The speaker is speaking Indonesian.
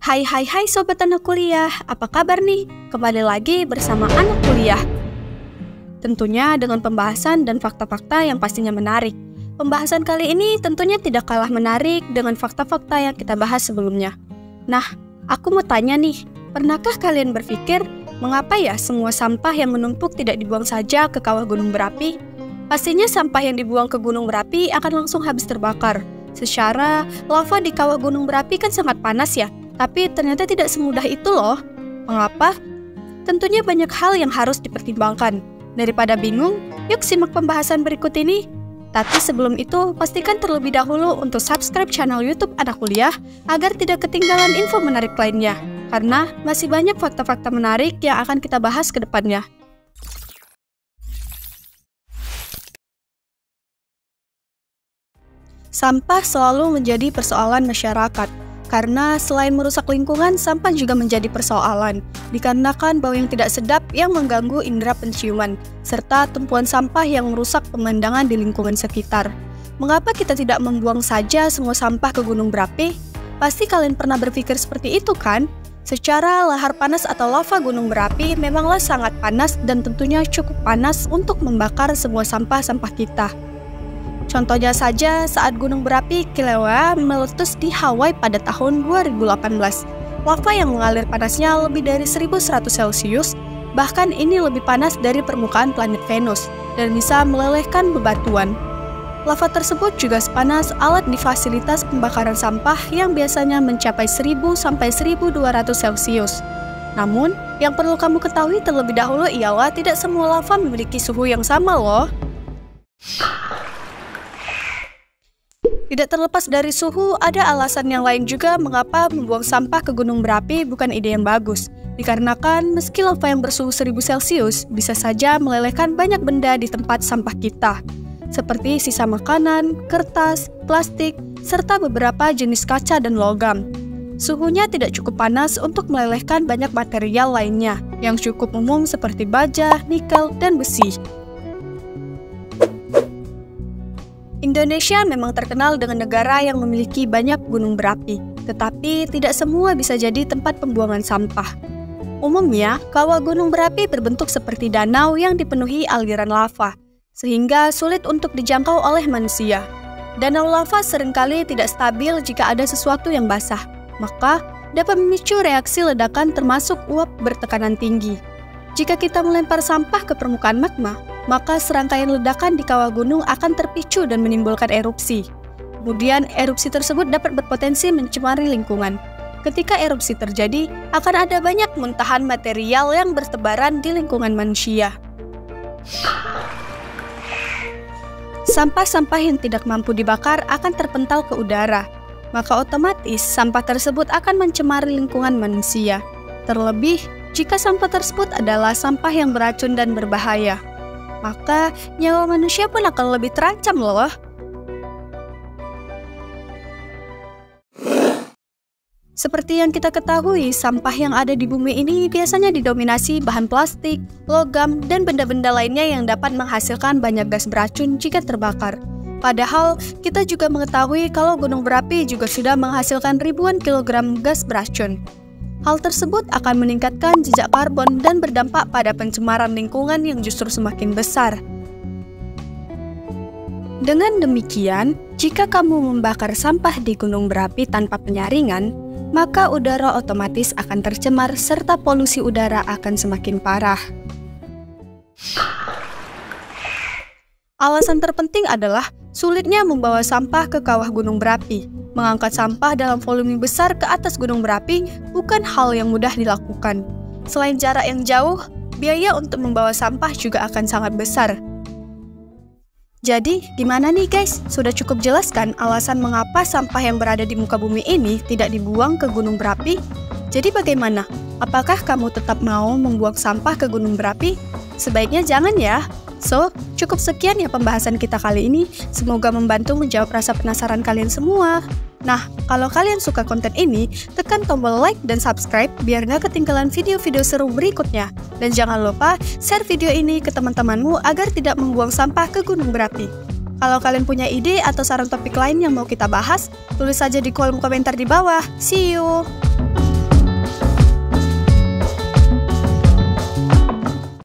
Hai Sobat Anak Kuliah, apa kabar nih? Kembali lagi bersama Anak Kuliah. Tentunya dengan pembahasan dan fakta-fakta yang pastinya menarik. Pembahasan kali ini tentunya tidak kalah menarik dengan fakta-fakta yang kita bahas sebelumnya. Nah, aku mau tanya nih, pernahkah kalian berpikir mengapa ya semua sampah yang menumpuk tidak dibuang saja ke kawah gunung berapi? Pastinya sampah yang dibuang ke gunung berapi akan langsung habis terbakar. Secara lava di kawah gunung berapi kan sangat panas ya, tapi ternyata tidak semudah itu loh. Mengapa? Tentunya banyak hal yang harus dipertimbangkan. Daripada bingung, yuk simak pembahasan berikut ini. Tapi sebelum itu, pastikan terlebih dahulu untuk subscribe channel YouTube Anak Kuliah agar tidak ketinggalan info menarik lainnya. Karena masih banyak fakta-fakta menarik yang akan kita bahas ke depannya. Sampah selalu menjadi persoalan masyarakat, karena selain merusak lingkungan, sampah juga menjadi persoalan, dikarenakan bau yang tidak sedap yang mengganggu indera penciuman, serta tumpuan sampah yang merusak pemandangan di lingkungan sekitar. Mengapa kita tidak membuang saja semua sampah ke gunung berapi? Pasti kalian pernah berpikir seperti itu kan? Secara lahar panas atau lava gunung berapi memanglah sangat panas dan tentunya cukup panas untuk membakar semua sampah-sampah kita. Contohnya saja saat gunung berapi Kilauea meletus di Hawaii pada tahun 2018. Lava yang mengalir panasnya lebih dari 1100 Celcius, bahkan ini lebih panas dari permukaan planet Venus, dan bisa melelehkan bebatuan. Lava tersebut juga sepanas alat di fasilitas pembakaran sampah yang biasanya mencapai 1000 sampai 1200 Celcius. Namun, yang perlu kamu ketahui terlebih dahulu ialah tidak semua lava memiliki suhu yang sama loh. Tidak terlepas dari suhu, ada alasan yang lain juga mengapa membuang sampah ke gunung berapi bukan ide yang bagus. Dikarenakan meski lava yang bersuhu 1000 Celcius bisa saja melelehkan banyak benda di tempat sampah kita, seperti sisa makanan, kertas, plastik, serta beberapa jenis kaca dan logam. Suhunya tidak cukup panas untuk melelehkan banyak material lainnya yang cukup umum seperti baja, nikel, dan besi. Indonesia memang terkenal dengan negara yang memiliki banyak gunung berapi, tetapi tidak semua bisa jadi tempat pembuangan sampah. Umumnya, kawah gunung berapi berbentuk seperti danau yang dipenuhi aliran lava, sehingga sulit untuk dijangkau oleh manusia. Danau lava seringkali tidak stabil jika ada sesuatu yang basah, maka dapat memicu reaksi ledakan termasuk uap bertekanan tinggi. Jika kita melempar sampah ke permukaan magma, maka serangkaian ledakan di kawah gunung akan terpicu dan menimbulkan erupsi. Kemudian, erupsi tersebut dapat berpotensi mencemari lingkungan. Ketika erupsi terjadi, akan ada banyak muntahan material yang bertebaran di lingkungan manusia. Sampah-sampah yang tidak mampu dibakar akan terpental ke udara, maka otomatis sampah tersebut akan mencemari lingkungan manusia. Terlebih, jika sampah tersebut adalah sampah yang beracun dan berbahaya, maka nyawa manusia pun akan lebih terancam loh. Seperti yang kita ketahui, sampah yang ada di bumi ini biasanya didominasi bahan plastik, logam, dan benda-benda lainnya yang dapat menghasilkan banyak gas beracun jika terbakar. Padahal, kita juga mengetahui kalau gunung berapi juga sudah menghasilkan ribuan kilogram gas beracun. Hal tersebut akan meningkatkan jejak karbon dan berdampak pada pencemaran lingkungan yang justru semakin besar. Dengan demikian, jika kamu membakar sampah di gunung berapi tanpa penyaringan, maka udara otomatis akan tercemar serta polusi udara akan semakin parah. Alasan terpenting adalah sulitnya membawa sampah ke kawah gunung berapi. Mengangkat sampah dalam volume besar ke atas gunung berapi bukan hal yang mudah dilakukan. Selain jarak yang jauh, biaya untuk membawa sampah juga akan sangat besar. Jadi, gimana nih guys? Sudah cukup jelas kan alasan mengapa sampah yang berada di muka bumi ini tidak dibuang ke gunung berapi? Jadi bagaimana? Apakah kamu tetap mau membuang sampah ke gunung berapi? Sebaiknya jangan ya. So, cukup sekian ya pembahasan kita kali ini. Semoga membantu menjawab rasa penasaran kalian semua. Nah, kalau kalian suka konten ini, tekan tombol like dan subscribe biar nggak ketinggalan video-video seru berikutnya. Dan jangan lupa share video ini ke teman-temanmu agar tidak membuang sampah ke gunung berapi. Kalau kalian punya ide atau saran topik lain yang mau kita bahas, tulis saja di kolom komentar di bawah. See you!